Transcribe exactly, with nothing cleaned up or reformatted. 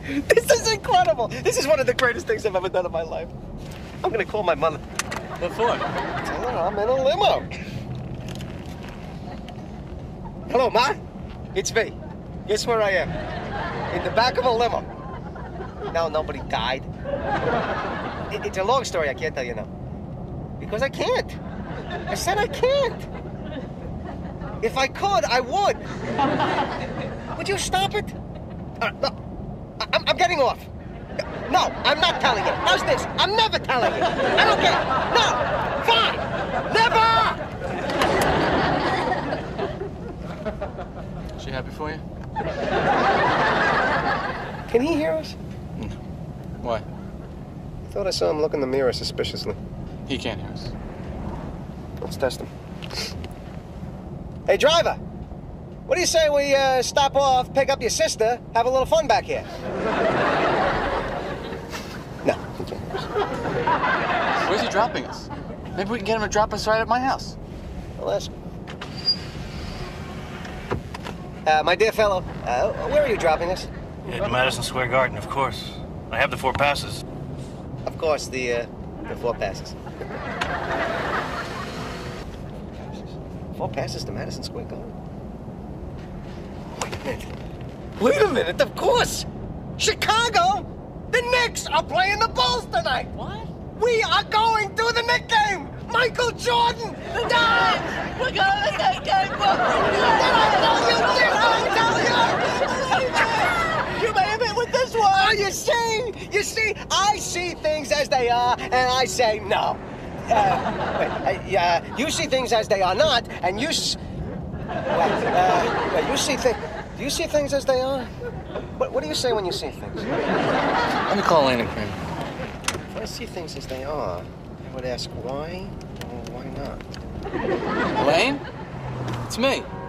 This is incredible. This is one of the greatest things I've ever done in my life. I'm gonna call my mother. What for? Tell her I'm in a limo. Hello, Ma? It's me. Guess where I am? In the back of a limo. Now nobody died. It, it's a long story, I can't tell you now. Because I can't. I said I can't. If I could, I would. Would you stop it? Uh, no, I, I'm, I'm getting off. No, I'm not telling you. How's this? I'm never telling you. I don't care. No, fine. Never! She happy for you? Can he hear us? No. Why? I thought I saw him look in the mirror suspiciously. He can't hear us. Let's test him. Hey, driver. What do you say we uh, stop off, pick up your sister, have a little fun back here? No, he can't hear us. Where's he dropping us? Maybe we can get him to drop us right at my house. I'll ask him. Uh, my dear fellow, uh, where are you dropping us? At Madison Square Garden, of course. I have the four passes. Of course, the, uh, the four passes. Four passes to Madison Square Garden? Wait a minute. Wait a minute, of course! Chicago! The Knicks are playing the Bulls tonight! What? We are going to the Knicks game! Michael Jordan! Died! We're going to the Knicks game! Did I tell you? Did I tell you? You may have hit with this one! Oh, you see? You see, I see things as they are, and I say no. Uh, wait, uh, uh, you see things as they are not, and you s- wait, uh, wait, you see things... Do you see things as they are? What, what do you say when you see things? Let me call Lane and Cream. If I see things as they are, I would ask why or why not. Lane? It's me.